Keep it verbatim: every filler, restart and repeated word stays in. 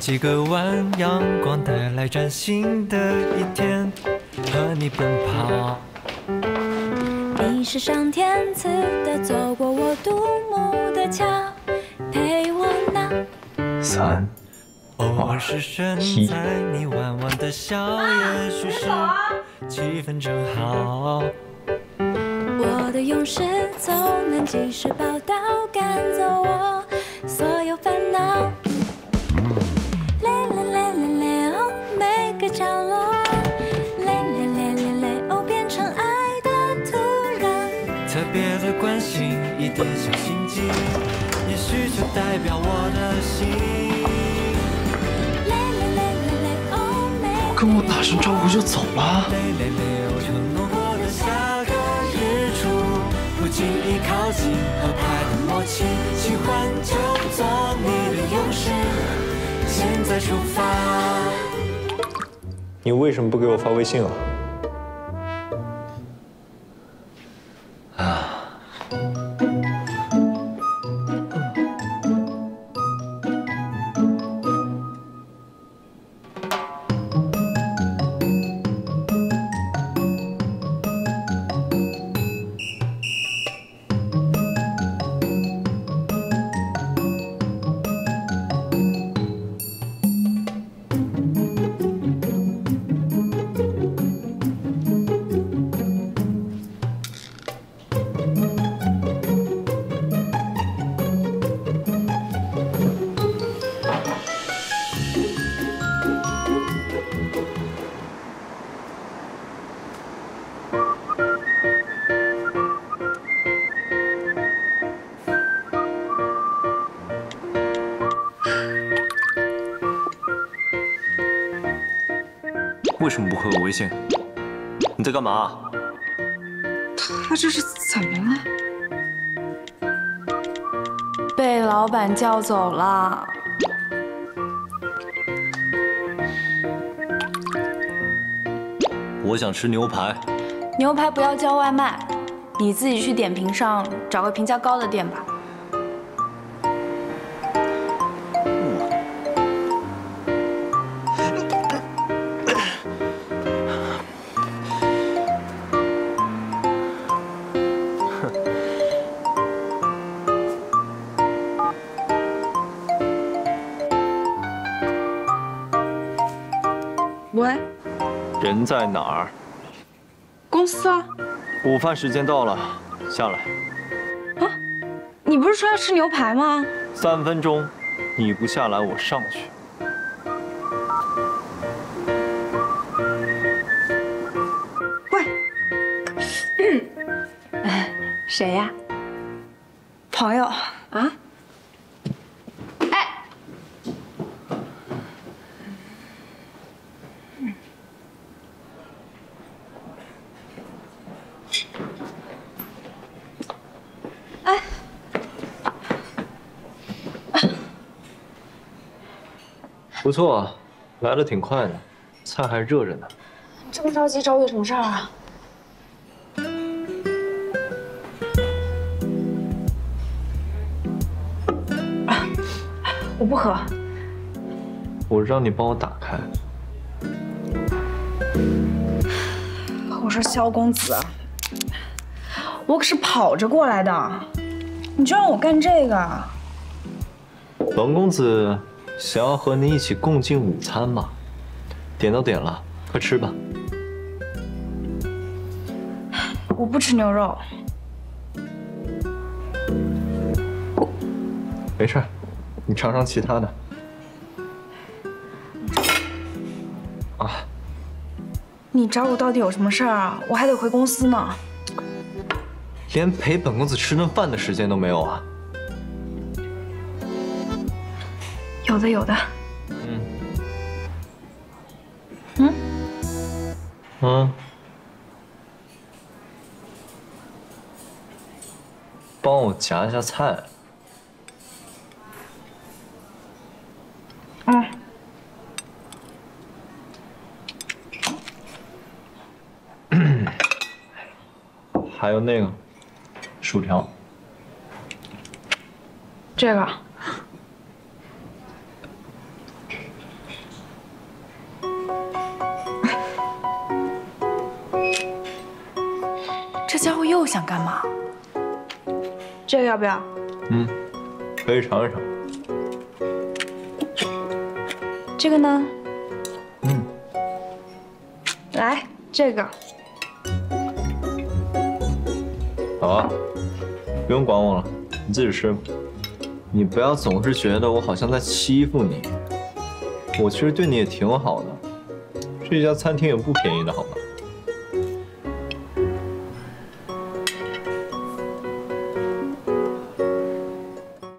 几个弯，阳光带来崭新的一天，和你奔跑。 你是上天赐的，走过我独木的桥，陪我闹。 三。 偶尔失神，在你弯弯的笑，也许是气氛正好。 我的勇士总能及时报道，赶走我所有烦恼。嘞嘞嘞嘞嘞哦，每个角落，嘞嘞嘞嘞嘞哦，变成爱的土壤。 特别的关心，一点小心机，也许就代表我的心。 跟我打声招呼就走了。 不经意靠近，合拍的默契，喜欢就做你的勇士。现在出发。 你为什么不给我发微信啊？啊。 为什么不回我微信？你在干嘛？ 他这是怎么了？被老板叫走了。 我想吃牛排。 牛排不要叫外卖，你自己去点评上找个评价高的店吧。 喂， 人在哪儿？ 公司啊。 午饭时间到了，下来。 啊，你不是说要吃牛排吗？ 三分钟，你不下来，我上去。 喂，嗯，谁呀？朋友啊？哎。 哎， 不错，来的挺快的，菜还热着呢。 这么着急找我有什么事儿啊？啊，我不喝。 我让你帮我打开。 我说萧公子，我可是跑着过来的，你就让我干这个？ 本公子想要和你一起共进午餐嘛，点都点了，快吃吧。 我不吃牛肉。 没事，你尝尝其他的。啊。 你找我到底有什么事儿啊？我还得回公司呢。 连陪本公子吃顿饭的时间都没有啊？ 有的，有的。 嗯。 嗯。 嗯。帮我夹一下菜。 嗯。 还有那个薯条， 这个又想干嘛？这个要不要？ 嗯，可以尝一尝。 这个呢？ 嗯， 来这个。 好啊，不用管我了，你自己吃吧。你不要总是觉得我好像在欺负你，我其实对你也挺好的。这家餐厅也不便宜的，好吗？